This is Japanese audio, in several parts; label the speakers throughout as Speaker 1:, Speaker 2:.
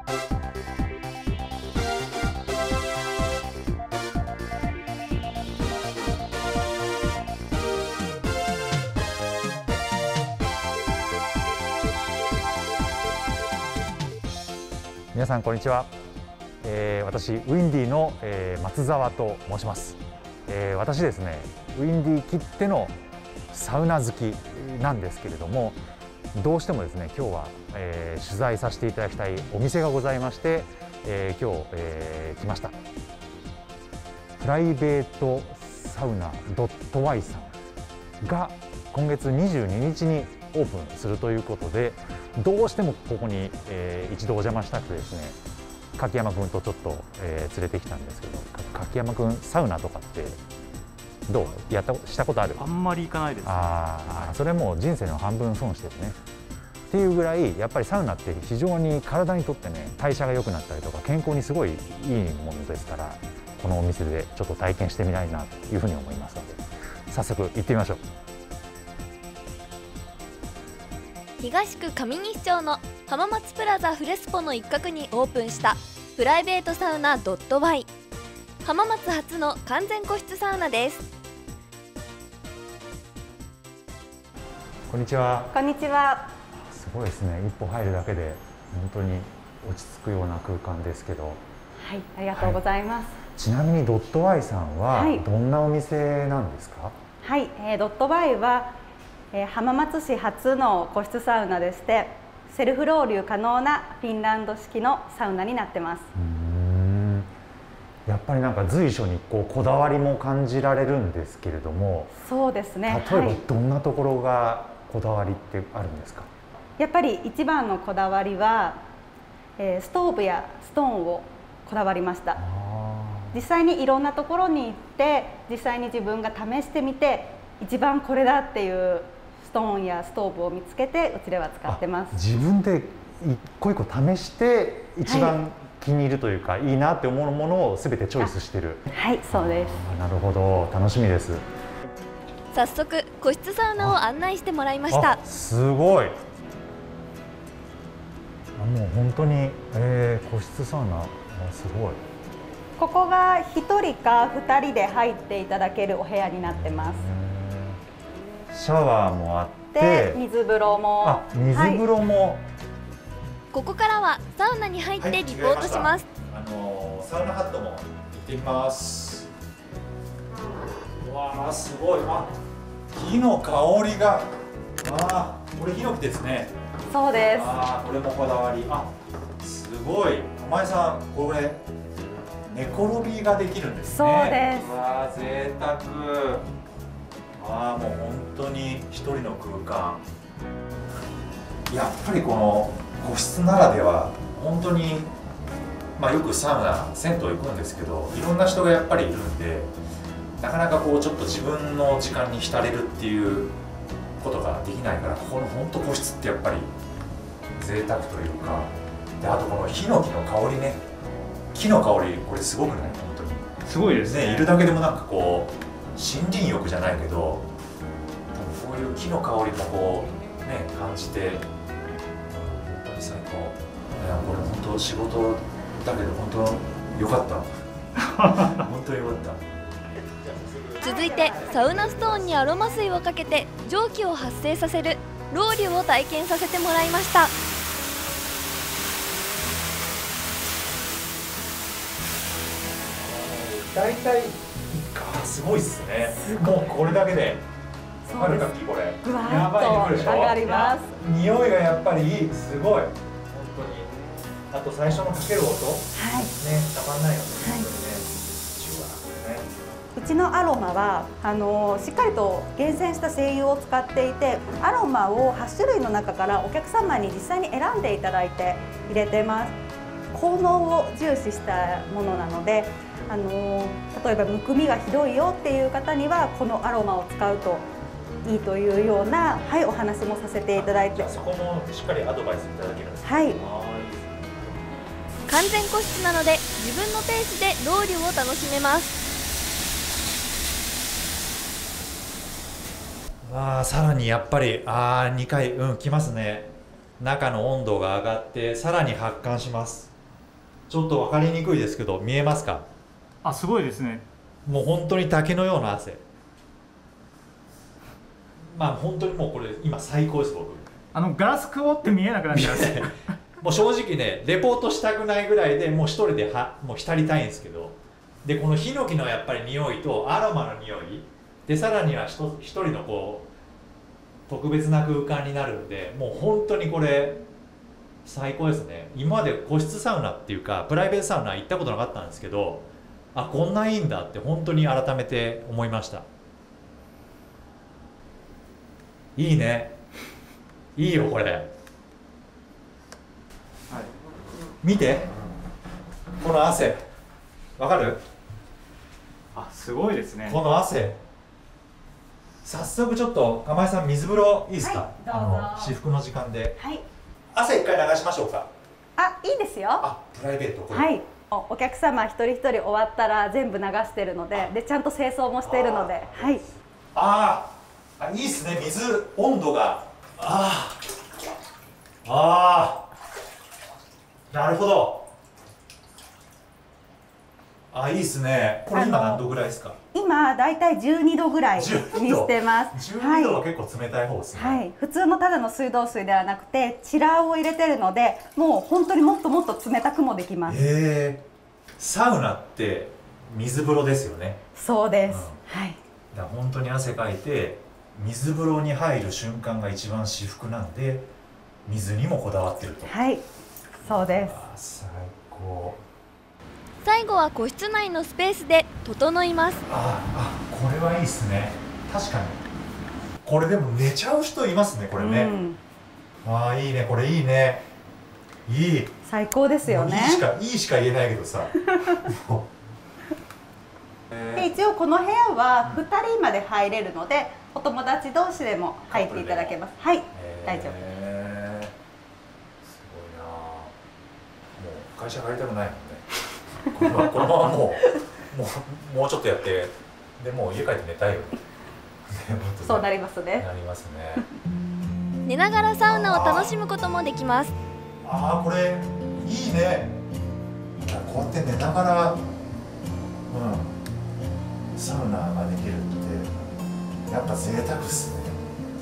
Speaker 1: 皆さんこんにちは。私ウィンディの、松澤と申します。私ですね、ウィンディきってのサウナ好きなんですけれども、どうしてもですね今日は、取材させていただきたいお店がございまして、今日、来ました。プライベートサウナ.y さんが今月22日にオープンするということで、どうしてもここに、一度お邪魔したくてですね、柿山君とちょっと、連れてきたんですけど、柿山君サウナとかってどうしたことある？
Speaker 2: あんまり行かないです、ね。
Speaker 1: それも人生の半分損してるねっていうぐらい、やっぱりサウナって非常に体にとってね、代謝が良くなったりとか健康にすごいいいものですから、このお店でちょっと体験してみたいなというふうに思いますので、早速行ってみましょう。
Speaker 3: 東区上西町の浜松プラザフレスポの一角にオープンしたプライベートサウナ.y、浜松初の完全個室サウナです。
Speaker 1: こんにちは。
Speaker 4: こんにちは。
Speaker 1: すごいですね。一歩入るだけで本当に落ち着くような空間ですけど。はい、
Speaker 4: ありがとうございます。
Speaker 1: ちなみに.y さんはどんなお店なんですか？
Speaker 4: はい、.y は浜松市初の個室サウナでして、セルフロウリュ可能なフィンランド式のサウナになってます。
Speaker 1: やっぱりなんか随所にこだわりも感じられるんですけれども。そうですね。例えばどんなところがこだわりってあるんですか？
Speaker 4: やっぱり一番のこだわりは、ストーブやストーンをこだわりました。実際にいろんなところに行って、実際に自分が試してみて、一番これだっていうストーンやストーブを見つけて、うちでは使ってます。
Speaker 1: 自分で一個一個試して一番気に入るというか、いいなって思うものを全てチョイスしてる。
Speaker 4: はい、そうです。
Speaker 1: なるほど、楽しみです。
Speaker 3: 早速個室サウナを案内してもらいました。
Speaker 1: すごい。もう本当に、個室サウナ、すごい。
Speaker 4: ここが1人か2人で入っていただけるお部屋になってます。
Speaker 1: シャワーもあって、
Speaker 4: 水風呂も。
Speaker 1: 水風呂も、はい、
Speaker 3: ここからはサウナに入ってリポートします。
Speaker 1: サウナハットも行ってみます。わあ、すごい。木の香りが。これヒノキですね。
Speaker 4: そうです。
Speaker 1: これもこだわり。すごい。浜江さん、これ寝転びができるんですね。
Speaker 4: そうです。
Speaker 1: わあ、贅沢。もう本当に一人の空間。やっぱりこの個室ならでは、本当によくサウナ、銭湯行くんですけど、いろんな人がやっぱりいるんで、なかなかちょっと自分の時間に浸れるっていうことができないから、この本当個室ってやっぱり贅沢というか、で、あとこのヒノキの香りね、木の香り、これすごくない？本当に
Speaker 2: すごいですね。
Speaker 1: いるだけでもなんか森林浴じゃないけど、こういう木の香りも感じて、本当に最高。これ本当仕事だけど本当良かった。本当良かった。
Speaker 3: 続いてサウナストーンにアロマ水をかけて蒸気を発生させるロウリュを体験させてもらいました。
Speaker 1: 大体すごいっすね。もうこれだけで分かるかき、これ
Speaker 4: ぐわっと上がります。
Speaker 1: 匂いがやっぱりいい。すごい、本当に。あと最初のかける音、たまんないよね。
Speaker 4: うちのアロマはしっかりと厳選した精油を使っていて、アロマを8種類の中からお客様に実際に選んでいただいて入れてます。効能を重視したものなので、例えばむくみがひどいよっていう方にはこのアロマを使うといいというような、お話もさせていただいて、
Speaker 1: そこもしっかりアドバイスいただけるんですか？
Speaker 4: はい。
Speaker 3: 完全個室なので自分のペースでロウリュを楽しめます。
Speaker 1: さらにやっぱり2回来ますね。中の温度が上がってさらに発汗します。 ちょっと分かりにくいですけど見えますか？
Speaker 2: あ、すごいですね。
Speaker 1: もう本当に滝のような汗。まあ本当にもうこれ今最高です。僕
Speaker 2: ガラスくぼって見えなくなっちゃう
Speaker 1: もう正直ねレポートしたくないぐらいでもう一人でもう浸りたいんですけど、でこのヒノキのやっぱり匂いとアロマの匂いで、さらには一人のこう特別な空間になるんで、もう本当にこれ最高ですね。今まで個室サウナっていうかプライベートサウナ行ったことなかったんですけど、あ、こんないいんだって本当に改めて思いました。いいね、いいよこれ、はい、見てこの汗、わかる？
Speaker 2: あ、すごいですね。
Speaker 1: この汗、早速ちょっと釜井さん水風呂いいですか？
Speaker 4: はい、
Speaker 1: 至福の時間で、
Speaker 4: はい、
Speaker 1: 汗一回流しましょうか。
Speaker 4: あ、いいですよ。
Speaker 1: あ、プライベートこれ、
Speaker 4: はい、お客様一人一人終わったら全部流してるので、ちゃんと清掃もしているので、はい。
Speaker 1: いいですね。水温度が、なるほど。いいですね。これ今何度ぐらいですか？
Speaker 4: 今だいたい12度ぐらいにしてます。
Speaker 1: 12度は結構冷たい方ですね。
Speaker 4: はい、普通のただの水道水ではなくてチラーを入れてるので、もう本当にもっともっと冷たくもできます。
Speaker 1: サウナって水風呂ですよね。
Speaker 4: そうです。はい。
Speaker 1: だから本当に汗かいて水風呂に入る瞬間が一番至福なんで、水にもこだわってると。
Speaker 4: はい、そうです。
Speaker 1: 最高。
Speaker 3: 最後は個室内のスペースで整います。
Speaker 1: これはいいですね。確かにこれでも寝ちゃう人いますねこれね、いいね、これいいね、いい、
Speaker 4: 最高ですよね。
Speaker 1: いいしか言えないけどさ
Speaker 4: で一応この部屋は2人まで入れるので、お友達同士でも入っていただけます。はい、大丈夫。すごい
Speaker 1: な。もう会社帰りたくないもんねこのままもうちょっとやって、でもう家帰って寝たいよね
Speaker 4: そうなりますね。
Speaker 1: なりますね。
Speaker 3: 寝ながらサウナを楽しむこともできます。
Speaker 1: これいいね。こうやって寝ながら、サウナができるってやっぱ贅沢っすね。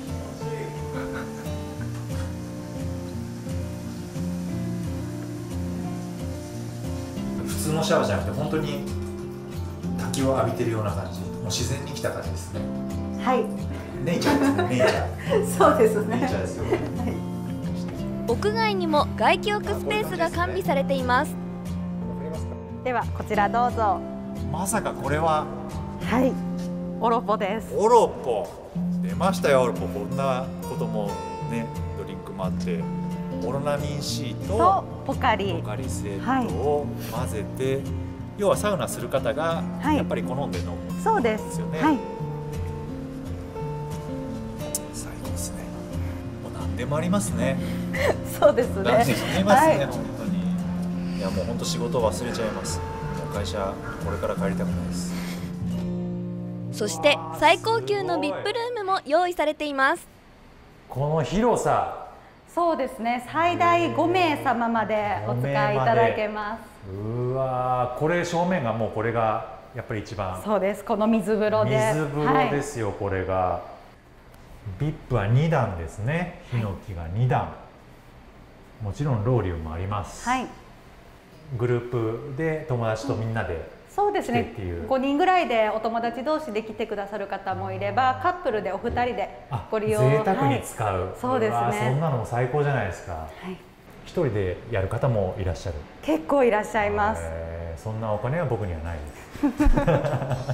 Speaker 1: 普通のシャワーじゃなくて本当に滝を浴びてるような感じ、もう自然に来た感じですね。
Speaker 4: はい、
Speaker 1: ネイチャーですね。ネイチャー
Speaker 4: そうですね。
Speaker 1: ネイチャーですよ。
Speaker 3: 屋外にも外気浴スペースが完備されています。
Speaker 4: ではこちらどうぞ。
Speaker 1: まさかこれは、
Speaker 4: はい、オロポです。
Speaker 1: オロポ出ましたよ。オロポ、こんなこともね、ドリンクもあって、オロナミン C と
Speaker 4: ポカリ
Speaker 1: スエットを混ぜて、要はサウナする方がやっぱり好んで飲むんですよね。
Speaker 4: はい、
Speaker 1: 最高ですね。もう何でもありますね。
Speaker 4: そうですね。
Speaker 1: 何でもありますね、本当に。いやもう本当仕事を忘れちゃいます。もう会社これから帰りたくないです。
Speaker 3: そして最高級の VIP ルームも用意されています。
Speaker 1: この広さ。
Speaker 4: そうですね。最大5名様までお使いいただけます。
Speaker 1: うわー、これ正面がもうこれがやっぱり一番。
Speaker 4: そうです。この水風呂で。
Speaker 1: 水風呂ですよ、これが。VIP は2段ですね。ヒノキが2段。もちろんロウリュもあります。
Speaker 4: はい。
Speaker 1: グループで友達とみんなで。
Speaker 4: そうですね。5人ぐらいでお友達同士で来てくださる方もいれば、カップルでお二人でご利用。
Speaker 1: 贅沢に使う。
Speaker 4: そうですね。
Speaker 1: そんなのも最高じゃないですか。一人でやる方もいらっしゃる。
Speaker 4: 結構いらっしゃいます。
Speaker 1: そんなお金は僕にはないです。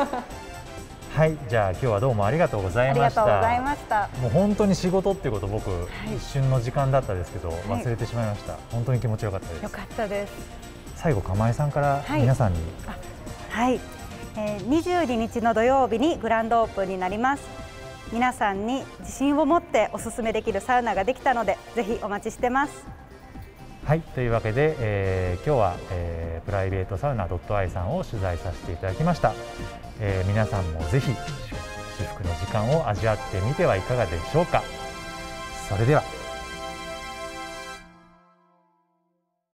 Speaker 1: はい、じゃあ今日はどうもありがとうございました。
Speaker 4: ありがとうございました。
Speaker 1: もう本当に仕事っていうこと僕、一瞬の時間だったですけど忘れてしまいました。本当に気持ちよかったです。
Speaker 4: よかったです。
Speaker 1: 最後釜井さんから皆さんに。
Speaker 4: はい、22日の土曜日にグランドオープンになります。皆さんに自信を持っておすすめできるサウナができたので、ぜひお待ちしてます。
Speaker 1: はい、というわけで、今日は、プライベートサウナ.aiさんを取材させていただきました。皆さんもぜひ至福の時間を味わってみてはいかがでしょうか。それでは。